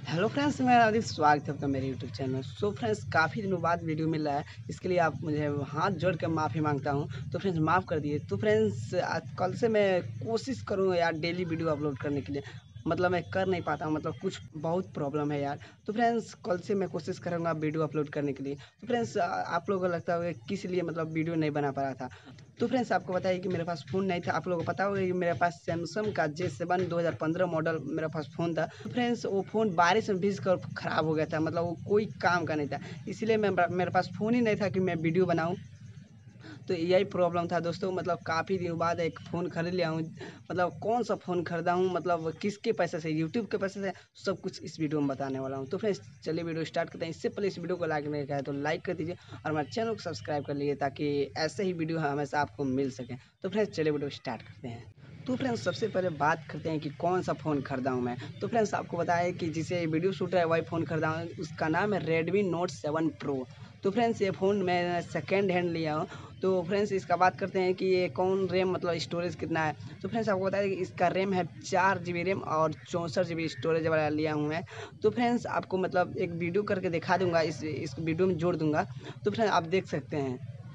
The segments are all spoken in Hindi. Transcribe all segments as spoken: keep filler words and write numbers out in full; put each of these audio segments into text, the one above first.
हेलो फ्रेंड्स, मेरा अधिक स्वागत है आपका मेरे यूट्यूब चैनल। सो फ्रेंड्स, काफ़ी दिनों बाद वीडियो मिल रहा है, इसके लिए आप मुझे हाथ जोड़ के माफ़ी मांगता हूं। तो फ्रेंड्स माफ़ कर दिए। तो फ्रेंड्स आज कल से मैं कोशिश करूंगा यार डेली वीडियो अपलोड करने के लिए। मतलब मैं कर नहीं पाता हूं, मतलब कुछ बहुत प्रॉब्लम है यार। तो फ्रेंड्स कल से मैं कोशिश करूंगा वीडियो अपलोड करने के लिए। तो फ्रेंड्स आप लोगों को लगता होगा किस लिए मतलब वीडियो नहीं बना पा रहा था। तो फ्रेंड्स आपको बताइए कि मेरे पास फ़ोन नहीं था। आप लोगों को पता होगा कि मेरे पास सैमसंग का जे सेवन दो हज़ार पंद्रह मॉडल मेरे पास फ़ोन था। तो फ्रेंड्स वो फ़ोन बारिश में भीग कर ख़राब हो गया था, मतलब वो कोई काम का नहीं था। इसीलिए मैं मेरे पास फ़ोन ही नहीं था कि मैं वीडियो बनाऊँ। तो यही प्रॉब्लम था दोस्तों। मतलब काफ़ी दिनों बाद एक फ़ोन खरीद लिया हूँ। मतलब कौन सा फ़ोन खरीदा हूँ, मतलब किसके पैसे से, यूट्यूब के पैसे से, सब कुछ इस वीडियो में बताने वाला हूँ। तो फ्रेंड्स चलिए वीडियो स्टार्ट करते हैं। इससे पहले इस वीडियो को लाइक नहीं किया है तो लाइक कर दीजिए और हमारे चैनल को सब्सक्राइब कर लीजिए ताकि ऐसे ही वीडियो हमेशा आपको मिल सके। तो फ्रेंड्स चलिए वीडियो स्टार्ट करते हैं। तो फ्रेंड्स सबसे पहले बात करते हैं कि कौन सा फ़ोन खरीदा हूँ मैं। तो फ्रेंड्स आपको बताया कि जिसे वीडियो शूट है वही फ़ोन खरीदा हूँ, उसका नाम है रेडमी नोट सेवन प्रो। तो फ्रेंड्स ये फ़ोन मैं सेकेंड हैंड लिया हूँ। तो फ्रेंड्स इसका बात करते हैं कि ये कौन रैम, मतलब स्टोरेज कितना है। तो फ्रेंड्स आपको बता दें कि इसका रैम है चार जी बी रैम और चौंसठ जी बी स्टोरेज वाला लिया हूँ मैं। तो फ्रेंड्स आपको मतलब एक वीडियो करके दिखा दूंगा, इस इस वीडियो में जोड़ दूंगा। तो फ्रेंड्स आप देख सकते हैं।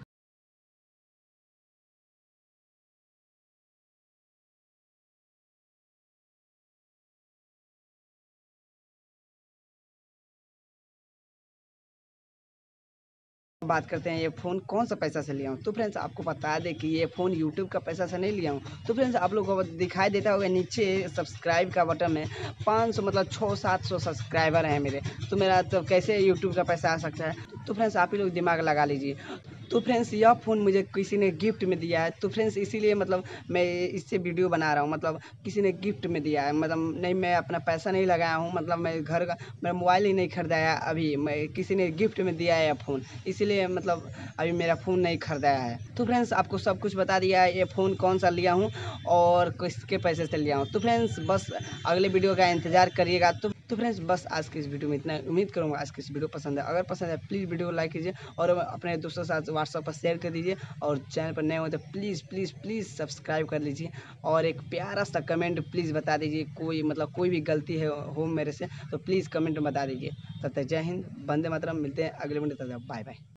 बात करते हैं ये फ़ोन कौन सा पैसा से लिया हूँ। तो फ्रेंड्स आपको बता दें कि ये फ़ोन यूट्यूब का पैसा से नहीं लिया हूँ। तो फ्रेंड्स आप लोगों को दिखाई देता होगा नीचे सब्सक्राइब का बटन में पाँच सौ मतलब छः सात सौ सब्सक्राइबर हैं मेरे। तो मेरा तो कैसे यूट्यूब का पैसा आ सकता है। तो फ्रेंड्स आप ही लोग दिमाग लगा लीजिए। तो फ्रेंड्स यह फ़ोन मुझे किसी ने गिफ्ट में दिया है। तो फ्रेंड्स इसीलिए मतलब मैं इससे वीडियो बना रहा हूँ। मतलब किसी ने गिफ्ट में दिया है, मतलब नहीं मैं अपना पैसा नहीं लगाया हूँ। मतलब मैं घर का मैं मोबाइल ही नहीं खरीदाया अभी, मैं किसी ने गिफ्ट में दिया है फ़ोन, इसीलिए मतलब अभी मेरा फ़ोन नहीं खरीदाया है। तो फ्रेंड्स आपको सब कुछ बता दिया है, ये फ़ोन कौन सा लिया हूँ और किसके पैसे से लिया हूँ। तो फ्रेंड्स बस अगले वीडियो का इंतज़ार करिएगा। तो तो फ्रेंड्स बस आज की इस वीडियो में इतना। उम्मीद करूँगा आज की इस वीडियो पसंद है। अगर पसंद है प्लीज़ वीडियो को लाइक कीजिए और अपने दोस्तों के साथ व्हाट्सएप पर शेयर कर दीजिए। और चैनल पर नए हो तो प्लीज़ प्लीज़ प्लीज़ सब्सक्राइब कर लीजिए और एक प्यारा सा कमेंट प्लीज़ बता दीजिए। कोई मतलब कोई भी गलती है हो मेरे से तो प्लीज़ कमेंट में बता दीजिए। तब तक जय हिंद, वंदे मातरम। मिलते हैं अगले वीडियो, तब तक बाय बाय।